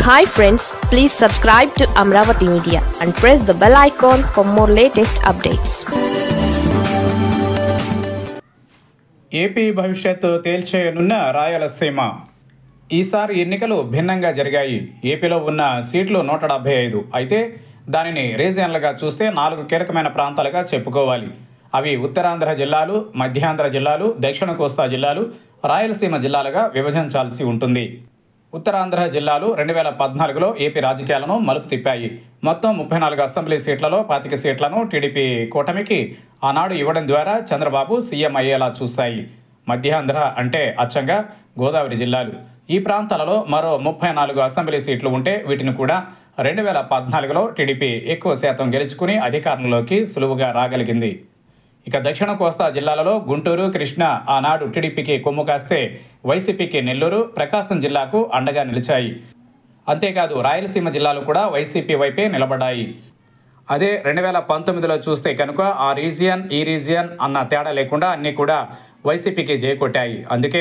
Hi friends, please subscribe to Amravati Media and press the bell icon for more latest updates. AP భవిష్యత్తు తేల్చేయనున్న రాయలసీమ. ఈసారి ఎన్నికలు భిన్నంగా జరిగాయి. ఏపీలో ఉన్న సీట్లు 175. అయితే దానిని రీజియన్లుగా చూస్తే 4 కీలకమైన ప్రాంతాలుగా చెప్పుకోవాలి. అవి ఉత్తరాంధ్ర జిల్లాలు, మధ్యాంధ్ర జిల్లాలు, దక్షిణ కోస్తా జిల్లాలు, రాయలసీమ జిల్లాలుగా విభజించాల్సి ఉంటుంది. ఉత్తరాంధ్ర జిల్లాలు 2014లో ఏపీ రాజకీయాలను మలుపు తిప్పాయి. మొత్తం 34 అసెంబ్లీ సీట్లలో 25 సీట్లను టీడీపీ కూటమికి ఆనాడు ఇవ్వడం ద్వారా చంద్రబాబు సీఎం అయ్యేలా చూశాయి. మధ్యాంధ్ర అంటే అచ్చంగా గోదావరి జిల్లాలు. ఈ ప్రాంతాలలో మరో 34 అసెంబ్లీ సీట్లు ఉంటే వీటిని కూడా 2014లో టీడీపీ ఎక్కువ శాతం గెలుచుకుని అధికారంలోకి సులువుగా రాగలిగింది. ఇక దక్షిణ కోస్తా జిల్లాలలో గుంటూరు, కృష్ణా ఆనాడు టీడీపీకి కొమ్ము కాస్తే వైసీపీకి నెల్లూరు, ప్రకాశం జిల్లాకు అండగా నిలిచాయి. అంతేకాదు రాయలసీమ జిల్లాలు కూడా వైసీపీ వైపే నిలబడ్డాయి. అదే 2019లో చూస్తే కనుక ఆ రీజియన్, ఈ రీజియన్ అన్న తేడా లేకుండా అన్నీ కూడా వైసీపీకి జయకొట్టాయి. అందుకే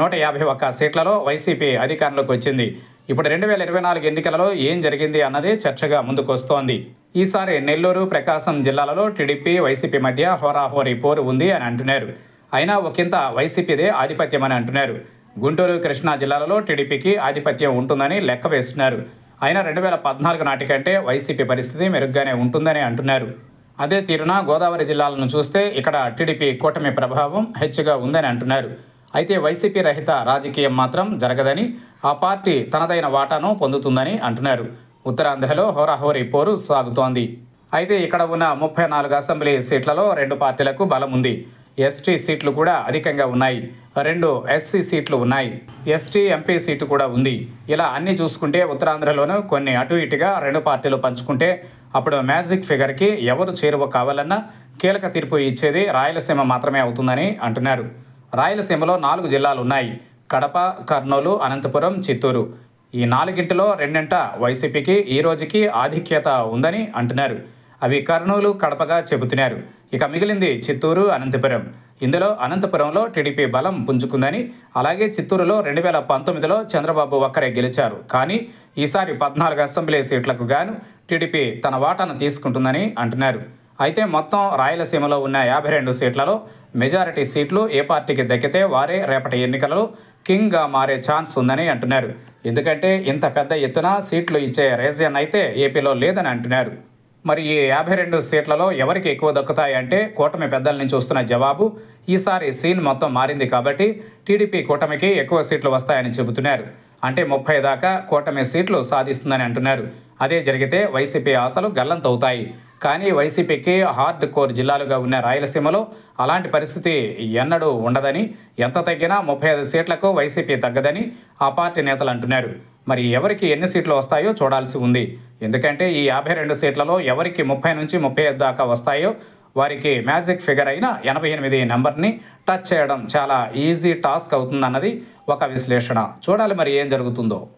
151 సీట్లలో వైసీపీ అధికారంలోకి వచ్చింది. ఇప్పుడు 2024 ఎన్నికలలో ఏం జరిగింది అన్నదే చర్చగా ముందుకొస్తోంది. ఈసారి నెల్లూరు, ప్రకాశం జిల్లాలలో టీడీపీ, వైసీపీ మధ్య హోరాహోరీ పోరు ఉంది అని అంటున్నారు. అయినా ఒకంత వైసీపీదే ఆధిపత్యం అని అంటున్నారు. గుంటూరు, కృష్ణా జిల్లాలలో టీడీపీకి ఆధిపత్యం ఉంటుందని లెక్క వేస్తున్నారు. అయినా 2014 నాటికంటే వైసీపీ పరిస్థితి మెరుగ్గానే ఉంటుందని అంటున్నారు. అదే తీరున గోదావరి జిల్లాలను చూస్తే ఇక్కడ టీడీపీ కూటమి ప్రభావం హెచ్చుగా ఉందని అంటున్నారు. అయితే వైసీపీ రహిత రాజకీయం మాత్రం జరగదని, ఆ పార్టీ తనదైన వాటాను పొందుతుందని అంటున్నారు. ఉత్తరాంధ్రలో హోరాహోరీ పోరు సాగుతోంది. అయితే ఇక్కడ ఉన్న 34 అసెంబ్లీ సీట్లలో 2 పార్టీలకు బలం ఉంది. ఎస్టీ సీట్లు కూడా అధికంగా ఉన్నాయి. 2 ఎస్సీ సీట్లు ఉన్నాయి. ఎస్టీ ఎంపీ సీటు కూడా ఉంది. ఇలా అన్ని చూసుకుంటే ఉత్తరాంధ్రలోనూ కొన్ని అటు ఇటుగా 2 పార్టీలు పంచుకుంటే అప్పుడు మ్యాజిక్ ఫిగర్కి ఎవరు చేరువ కావాలన్నా కీలక తీర్పు ఇచ్చేది రాయలసీమ మాత్రమే అవుతుందని అంటున్నారు. రాయలసీమలో 4 జిల్లాలు ఉన్నాయి. కడప, కర్నూలు, అనంతపురం, చిత్తూరు. ఈ 4ంటిలో 2 వైసీపీకి ఈ రోజుకి ఆధిక్యత ఉందని అంటున్నారు. అవి కర్నూలు, కడపగా చెబుతున్నారు. ఇక మిగిలింది చిత్తూరు, అనంతపురం. ఇందులో అనంతపురంలో టీడీపీ బలం పుంజుకుందని, అలాగే చిత్తూరులో 2019లో చంద్రబాబు ఒక్కరే గెలిచారు. కానీ ఈసారి 14 అసెంబ్లీ సీట్లకు గాను టీడీపీ తన వాటాను తీసుకుంటుందని అంటున్నారు. అయితే మొత్తం రాయలసీమలో ఉన్న 52 సీట్లలో మెజారిటీ సీట్లు ఏ పార్టీకి దక్కితే వారే రేపటి ఎన్నికలలో కింగ్గా మారే ఛాన్స్ ఉందని అంటున్నారు. ఎందుకంటే ఇంత పెద్ద ఎత్తున సీట్లు ఇచ్చే రీజియన్ అయితే ఏపీలో లేదని అంటున్నారు. మరి ఈ 52 సీట్లలో ఎవరికి ఎక్కువ దక్కుతాయంటే కూటమి పెద్దల నుంచి వస్తున్న జవాబు ఈసారి సీన్ మొత్తం మారింది కాబట్టి టీడీపీ కూటమికి ఎక్కువ సీట్లు వస్తాయని చెబుతున్నారు. అంటే 30 దాకా కూటమి సీట్లు సాధిస్తుందని అంటున్నారు. అదే జరిగితే వైసీపీ ఆశలు గల్లంతవుతాయి. కానీ వైసీపీకి హార్డ్ కోర్ జిల్లాలుగా ఉన్న రాయలసీమలో అలాంటి పరిస్థితి ఎన్నడూ ఉండదని, ఎంత తగ్గినా 35 సీట్లకు వైసీపీ తగ్గదని ఆ పార్టీ నేతలు అంటున్నారు. మరి ఎవరికి ఎన్ని సీట్లు వస్తాయో చూడాల్సి ఉంది. ఎందుకంటే ఈ 52 సీట్లలో ఎవరికి 30 నుంచి 35 దాకా వస్తాయో వారికి మ్యాజిక్ ఫిగర్ అయిన 88 నెంబర్ని టచ్ చేయడం చాలా ఈజీ టాస్క్ అవుతుందన్నది ఒక విశ్లేషణ. చూడాలి మరి ఏం జరుగుతుందో.